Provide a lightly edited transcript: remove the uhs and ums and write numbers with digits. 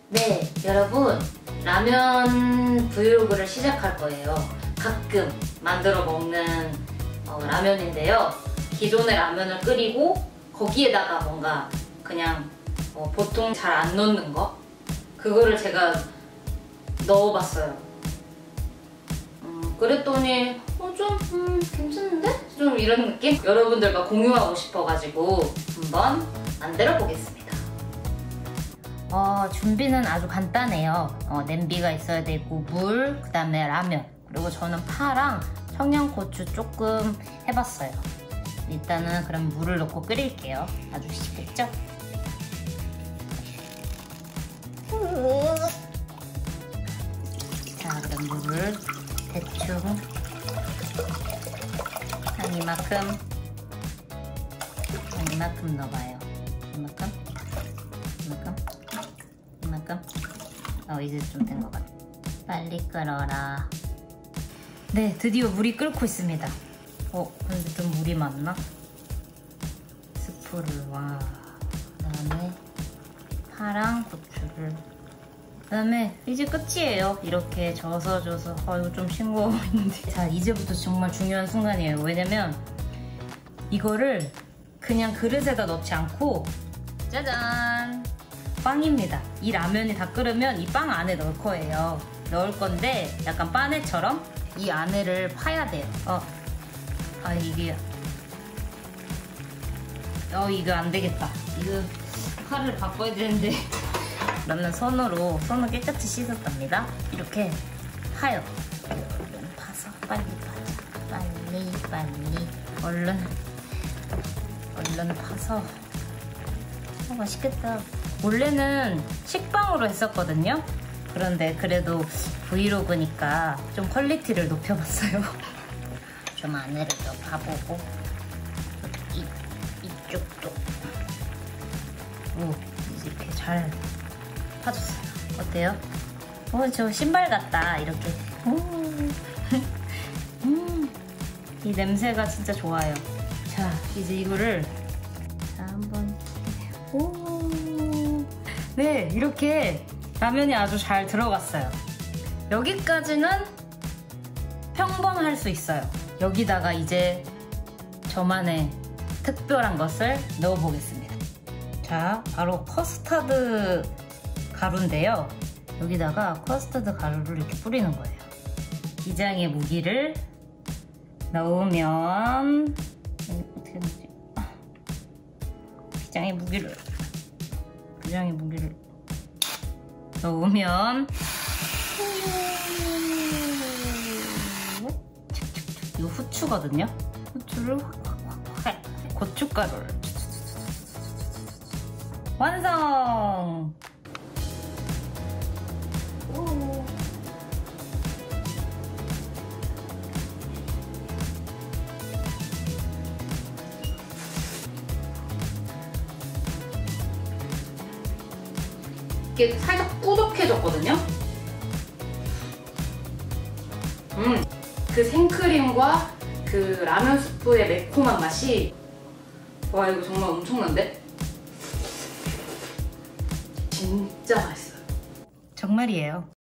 네, 여러분, 라면 브이로그를 시작할 거예요. 가끔 만들어 먹는 라면인데요. 기존의 라면을 끓이고 거기에다가 뭔가 그냥 보통 잘 안 넣는 거? 그거를 제가 넣어봤어요. 그랬더니 좀 괜찮은데? 좀 이런 느낌? 여러분들과 공유하고 싶어가지고 한번 만들어 보겠습니다. 준비는 아주 간단해요. 냄비가 있어야 되고 물, 그 다음에 라면, 그리고 저는 파랑 청양고추 조금 해봤어요. 일단은 그럼 물을 넣고 끓일게요. 아주 쉽겠죠? 자, 그럼 물을 대충 한 이만큼 넣어봐요. 이만큼. 이제 좀 된 것 같아. 빨리 끓어라. 네, 드디어 물이 끓고 있습니다. 근데 좀 물이 많나? 스프를 그다음에 파랑 고추를, 그다음에 이제 끝이에요. 이렇게 져서 이거 좀 싱거워 보이는데. 자, 이제부터 정말 중요한 순간이에요. 왜냐면 이거를 그냥 그릇에다 넣지 않고, 짜잔! 빵입니다. 이 라면이 다 끓으면 이 빵 안에 넣을 거예요. 넣을 건데 약간 빠네처럼 이 안에를 파야 돼요. 이거 안 되겠다. 이거 칼을 바꿔야 되는데. 그러면 손을 깨끗이 씻었답니다. 이렇게 파요. 얼른 파서 빨리 파자. 빨리 얼른 파서. 맛있겠다. 원래는 식빵으로 했었거든요. 그런데 그래도 브이로그니까 좀 퀄리티를 높여봤어요. 좀 안에를 더 파보고 이쪽도 이렇게 잘 파줬어요. 어때요? 저 신발 같다. 이렇게. 이 냄새가 진짜 좋아요. 자, 이제 이거를 한번. 네, 이렇게 라면이 아주 잘 들어갔어요. 여기까지는 평범할 수 있어요. 여기다가 이제 저만의 특별한 것을 넣어보겠습니다. 자, 바로 커스터드 가루인데요. 여기다가 커스터드 가루를 이렇게 뿌리는 거예요. 기장의 무기를 넣으면, 어떻게 넣지? 기장의 무기를 넣으면, 이거 후추거든요. 후추를 확, 고춧가루를 완성! 이게 살짝 꾸덕해졌거든요? 그 생크림과 그 라면 스프의 매콤한 맛이, 와, 이거 정말 엄청난데? 진짜 맛있어요. 정말이에요.